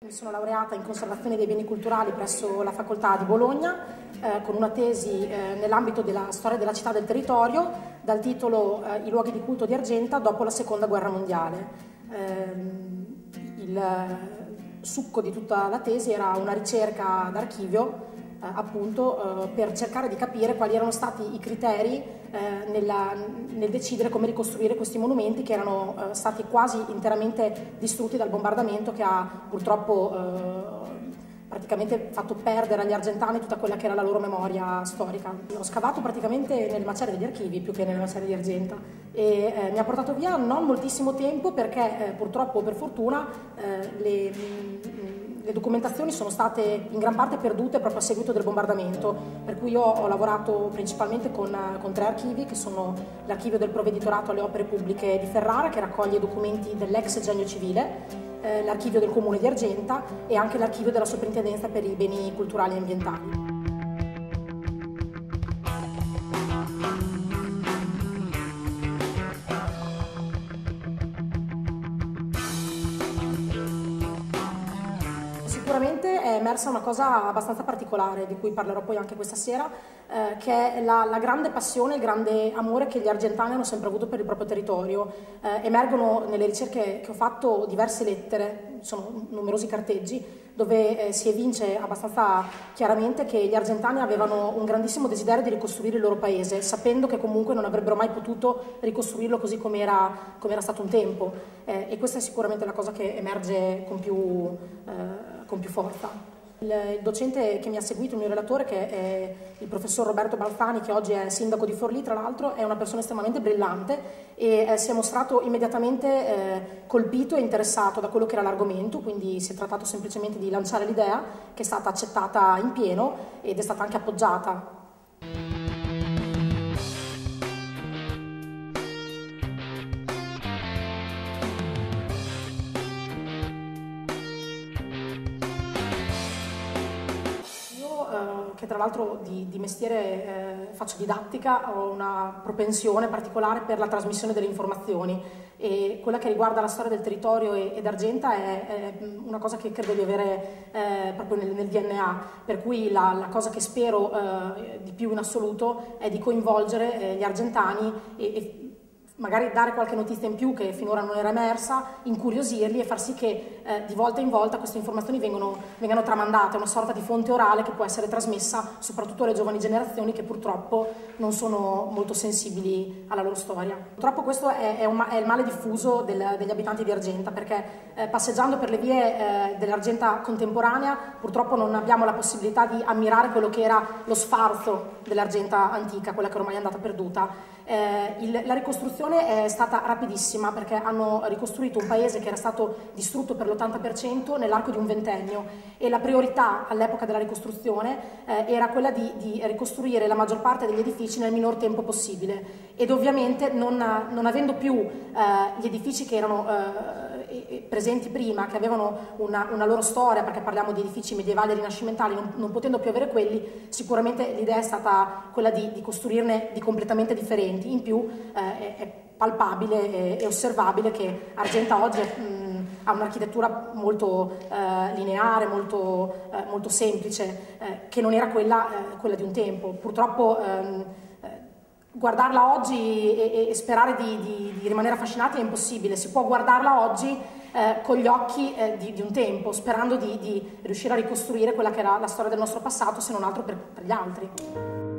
Mi sono laureata in conservazione dei beni culturali presso la facoltà di Bologna con una tesi nell'ambito della storia della città e del territorio dal titolo I luoghi di culto di Argenta dopo la seconda guerra mondiale. Il succo di tutta la tesi era una ricerca d'archivio appunto per cercare di capire quali erano stati i criteri nel decidere come ricostruire questi monumenti che erano stati quasi interamente distrutti dal bombardamento che ha purtroppo praticamente fatto perdere agli argentani tutta quella che era la loro memoria storica. Ho scavato praticamente nelle macerie degli archivi più che nelle macerie di Argenta e mi ha portato via non moltissimo tempo perché purtroppo o per fortuna le documentazioni sono state in gran parte perdute proprio a seguito del bombardamento, per cui io ho lavorato principalmente con 3 archivi che sono l'archivio del Provveditorato alle Opere Pubbliche di Ferrara che raccoglie i documenti dell'ex Genio Civile, l'archivio del Comune di Argenta e anche l'archivio della Soprintendenza per i beni culturali e ambientali. Sicuramente è emersa una cosa abbastanza particolare, di cui parlerò poi anche questa sera, che è la grande passione, il grande amore che gli argentani hanno sempre avuto per il proprio territorio. Emergono nelle ricerche che ho fatto diverse lettere, sono numerosi carteggi, dove si evince abbastanza chiaramente che gli argentani avevano un grandissimo desiderio di ricostruire il loro paese, sapendo che comunque non avrebbero mai potuto ricostruirlo così come era stato un tempo. E questa è sicuramente la cosa che emerge con più forza. Il docente che mi ha seguito, il mio relatore, che è il professor Roberto Balfani, che oggi è sindaco di Forlì, tra l'altro, è una persona estremamente brillante e si è mostrato immediatamente colpito e interessato da quello che era l'argomento, quindi si è trattato semplicemente di lanciare l'idea, che è stata accettata in pieno ed è stata anche appoggiata. Che tra l'altro di mestiere faccio didattica, ho una propensione particolare per la trasmissione delle informazioni e quella che riguarda la storia del territorio ed Argenta è una cosa che credo di avere proprio nel DNA, per cui la cosa che spero di più in assoluto è di coinvolgere gli argentani e magari dare qualche notizia in più che finora non era emersa, incuriosirli e far sì che di volta in volta queste informazioni vengano tramandate, una sorta di fonte orale che può essere trasmessa soprattutto alle giovani generazioni che purtroppo non sono molto sensibili alla loro storia. Purtroppo questo è il male diffuso degli abitanti di Argenta, perché passeggiando per le vie dell'Argenta contemporanea purtroppo non abbiamo la possibilità di ammirare quello che era lo sfarzo dell'Argenta antica, quella che ormai è andata perduta. La ricostruzione è stata rapidissima perché hanno ricostruito un paese che era stato distrutto per l'80% nell'arco di un ventennio e la priorità all'epoca della ricostruzione era quella di ricostruire la maggior parte degli edifici nel minor tempo possibile ed ovviamente non avendo più gli edifici che erano presenti prima, che avevano una loro storia, perché parliamo di edifici medievali e rinascimentali, non potendo più avere quelli, sicuramente l'idea è stata quella di costruirne di completamente differenti. In più è palpabile e osservabile che Argenta oggi ha un'architettura molto lineare, molto semplice, che non era quella di un tempo. Purtroppo guardarla oggi e sperare di rimanere affascinati è impossibile. Si può guardarla oggi con gli occhi di un tempo, sperando di riuscire a ricostruire quella che era la storia del nostro passato, se non altro per gli altri.